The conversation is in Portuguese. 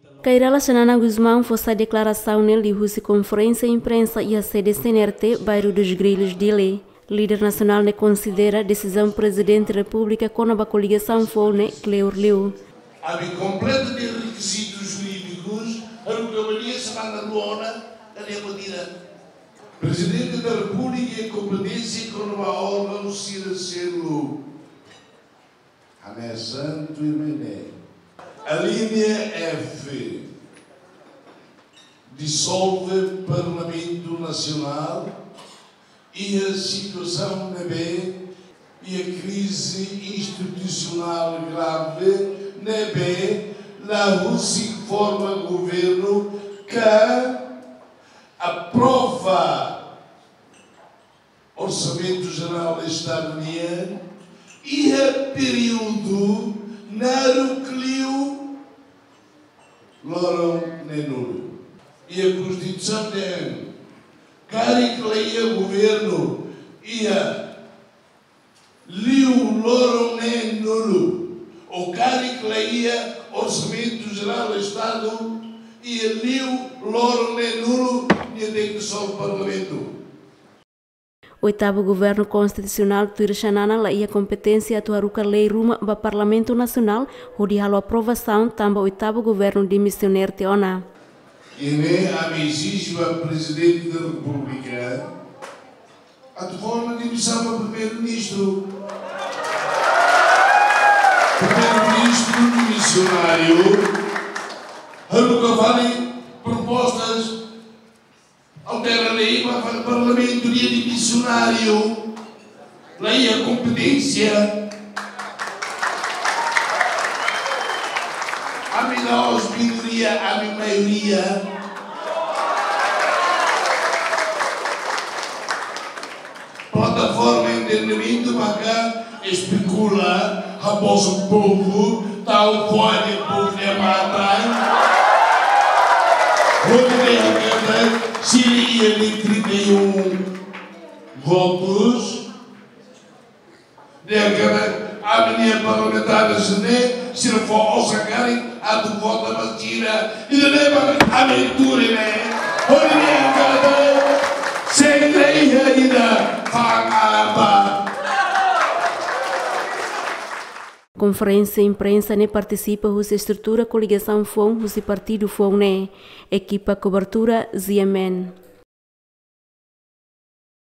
Cairala Xanana Guzmão fez a declaração nele de conferência de imprensa e a sede CNRT, bairro dos Grilhos de Lei. Líder nacional ne considera a decisão do Presidente da República com a coligação FONE, Cleur Liu. Há completa de requisitos jurídicos, a Rucabaria Semana Luona, a Nebatira. Presidente da República, competência com uma órgão Ciracelo. Ané Santo e Mené. A linha F dissolve Parlamento Nacional e a situação na B e a crise institucional grave na B, na Rússia forma governo que aprova Orçamento Geral do Estado-União e a período na Ruclio Loron Nenulo. E a Constituição de Caricleia Governo e a Liu Loron Nenulo, ou Caricleia Orçamento Geral do Estado e a Liu Loron Nenulo e a declaração do Parlamento. O oitavo governo constitucional de Iraxanana e a competência atuar a lei ruma para o Parlamento Nacional, onde há a aprovação também o oitavo governo de missionário Teona. E a exige o Presidente da República a forma de demissão do Primeiro-Ministro. Primeiro-Ministro missionário, a nunca falem propostas altera a lei para o Parlamento de missionário, lei a competência. A nós, minoria, a maioria. Plataforma de entendimento para cá especula após o povo, tal qual o povo de mata. Seria de 31 votos. A minha parlamentar se não for ao sacarem, a do voto a tira e não é a aventura, né? Olha, sem lei ainda, fagaba. Conferência de imprensa ne participa a estrutura coligação FON, o partido FON, equipa cobertura Ziemen.